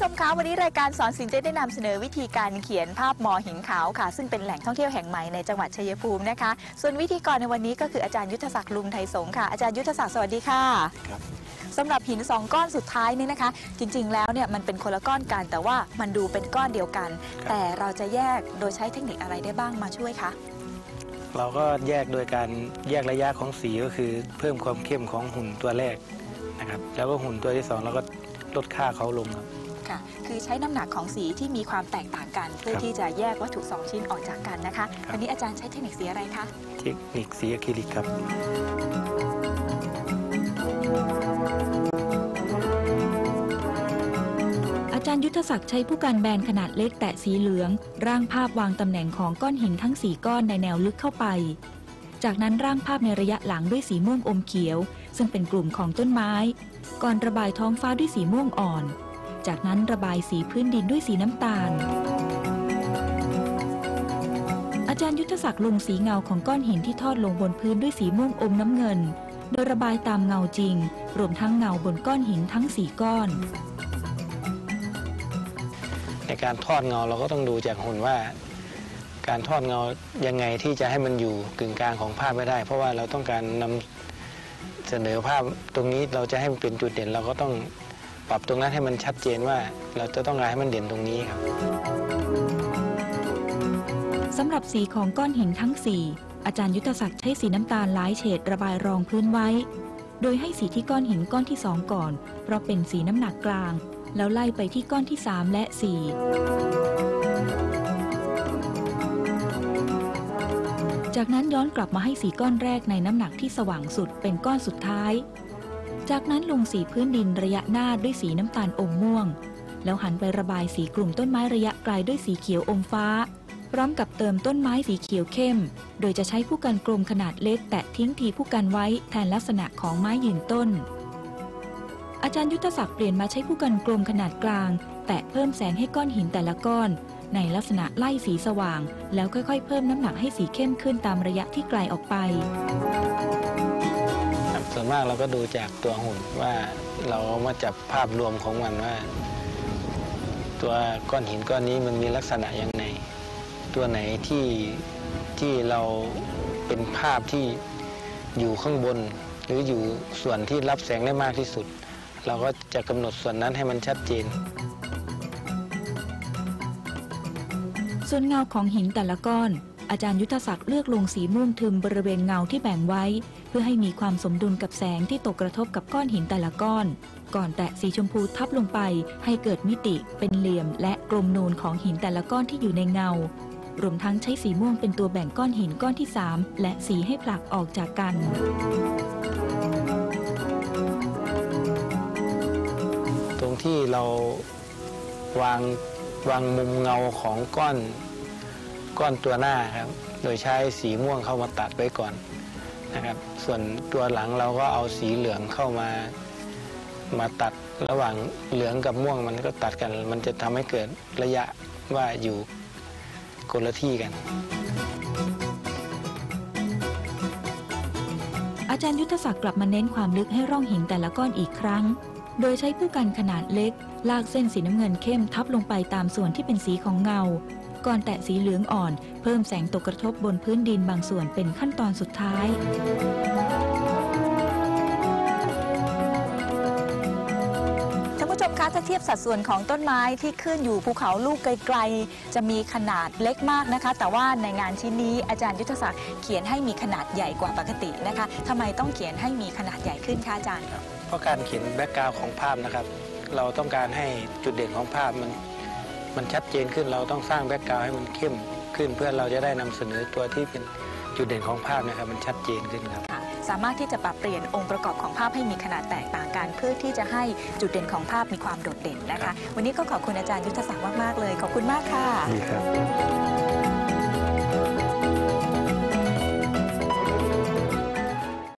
ชมคะวันนี้รายการสอนศิลป์จะได้นำเสนอวิธีการเขียนภาพมอหินขาวค่ะซึ่งเป็นแหล่งท่องเที่ยวแห่งใหม่ในจังหวัดชัยภูมินะคะส่วนวิธีกรในวันนี้ก็คืออาจารย์ยุทธศักดิ์ลุงไทยสงฆ์ค่ะอาจารย์ยุทธศักดิ์สวัสดีค่ะสำหรับหิน2ก้อนสุดท้ายนี่นะคะจริงๆแล้วเนี่ยมันเป็นคนละก้อนกันแต่ว่ามันดูเป็นก้อนเดียวกันแต่เราจะแยกโดยใช้เทคนิคอะไรได้บ้างมาช่วยคะเราก็แยกโดยการแยกระยะของสีก็คือเพิ่มความเข้มของหุ่นตัวแรกนะครับแล้วก็หุ่นตัวที่2เราก็ลดค่าเขาลงครับค่ะคือใช้น้ำหนักของสีที่มีความแตกต่างกันเพื่อที่จะแยกวัตถุ2ชิ้นออกจากกันนะคะวันนี้อาจารย์ใช้เทคนิคสีอะไรคะเทคนิคสีอะคริลิกครับอาจารย์ยุทธศักดิ์ใช้ผู้กันแบนขนาดเล็กแตะสีเหลืองร่างภาพวางตำแหน่งของก้อนหินทั้ง4ก้อนในแนวลึกเข้าไปจากนั้นร่างภาพในระยะหลังด้วยสีม่วงอมเขียวซึ่งเป็นกลุ่มของต้นไม้ก่อนระบายท้องฟ้าด้วยสีม่วงอ่อนจากนั้นระบายสีพื้นดินด้วยสีน้ำตาลอาจารย์ยุทธศักดิ์ลงสีเงาของก้อนหินที่ทอดลงบนพื้นด้วยสีม่วงอมน้ำเงินโดยระบายตามเงาจริงรวมทั้งเงาบนก้อนหินทั้ง4ก้อนในการทอดเงาเราก็ต้องดูจากหุ่นว่าการทอดเงายังไงที่จะให้มันอยู่กึ่งกลางของภาพไม่ได้เพราะว่าเราต้องการนำเสนอภาพตรงนี้เราจะให้มันเป็นจุดเด่นเราก็ต้องปรับตรงนั้นให้มันชัดเจนว่าเราจะต้องการให้มันเด่นตรงนี้ครับสำหรับสีของก้อนหินทั้ง4อาจารย์ยุทธศักดิ์ใช้สีน้ำตาลหลายเฉดระบายรองพื้นไว้โดยให้สีที่ก้อนหินก้อนที่2ก่อนเพราะเป็นสีน้ำหนักกลางแล้วไล่ไปที่ก้อนที่3และ4จากนั้นย้อนกลับมาให้สีก้อนแรกในน้ำหนักที่สว่างสุดเป็นก้อนสุดท้ายจากนั้นลงสีพื้นดินระยะหน้าด้วยสีน้ำตาลอมม่วงแล้วหันไประบายสีกลุ่มต้นไม้ระยะไกลด้วยสีเขียวอมฟ้าพร้อมกับเติมต้นไม้สีเขียวเข้มโดยจะใช้ผู้กันกลมขนาดเล็กแตะทิ้งทีผู้กันไว้แทนลักษณะของไม้ยืนต้นอาจารย์ยุทธศักดิ์เปลี่ยนมาใช้ผู้กันกลมขนาดกลางแตะเพิ่มแสงให้ก้อนหินแต่ละก้อนในลักษณะไล่สีสว่างแล้วค่อยๆเพิ่มน้ำหนักให้สีเข้มขึ้นตามระยะที่ไกลออกไปส่วนมากเราก็ดูจากตัวหุ่นว่าเรามาจับภาพรวมของมันว่าตัวก้อนหินก้อนนี้มันมีลักษณะยังไงตัวไหนที่เราเป็นภาพที่อยู่ข้างบนหรืออยู่ส่วนที่รับแสงได้มากที่สุดเราก็จะกำหนดส่วนนั้นให้มันชัดเจนส่วนเงาของหินแต่ละก้อนอาจารย์ยุทธศักดิ์เลือกลงสีม่วงทึมบริเวณเงาที่แบ่งไว้เพื่อให้มีความสมดุลกับแสงที่ตกกระทบกับก้อนหินแต่ละก้อนก่อนแตะสีชมพูทับลงไปให้เกิดมิติเป็นเหลี่ยมและกลมนูนของหินแต่ละก้อนที่อยู่ในเงารวมทั้งใช้สีม่วงเป็นตัวแบ่งก้อนหินก้อนที่3และสีให้ผลักออกจากกันตรงที่เราวางมุมเงาของก้อนตัวหน้าครับโดยใช้สีม่วงเข้ามาตัดไว้ก่อนนะครับส่วนตัวหลังเราก็เอาสีเหลืองเข้ามาตัดระหว่างเหลืองกับม่วงมันก็ตัดกันมันจะทำให้เกิดระยะว่าอยู่คนละที่กันอาจารย์ยุทธศักดิ์กลับมาเน้นความลึกให้ร่องหินแต่ละก้อนอีกครั้งโดยใช้ผู้กันขนาดเล็กลากเส้นสีน้ำเงินเข้มทับลงไปตามส่วนที่เป็นสีของเงาก่อนแตะสีเหลืองอ่อนเพิ่มแสงตกกระทบบนพื้นดินบางส่วนเป็นขั้นตอนสุดท้ายท่านผู้ชมคะถ้าเทียบสัดส่วนของต้นไม้ที่ขึ้นอยู่ภูเขาลูกไกลๆจะมีขนาดเล็กมากนะคะแต่ว่าในงานชิ้นนี้อาจารย์ยุทธศักดิ์เขียนให้มีขนาดใหญ่กว่าปกตินะคะทำไมต้องเขียนให้มีขนาดใหญ่ขึ้นคะอาจารย์เพราะการเขียนแบ็กกราวด์ของภาพนะครับเราต้องการให้จุดเด่นของภาพมันชัดเจนขึ้นเราต้องสร้างแบ็กกราวด์ให้มันเข้มขึ้นเพื่อเราจะได้นำเสนอตัวที่เป็นจุดเด่นของภาพนะครับมันชัดเจนขึ้นครับสามารถที่จะปรับเปลี่ยนองค์ประกอบของภาพให้มีขนาดแตกต่างกันเพื่อที่จะให้จุดเด่นของภาพมีความโดดเด่นนะคะวันนี้ก็ขอบคุณอาจารย์ยุทธศักดิ์มากๆเลยขอบคุณมากค่ะดีครับ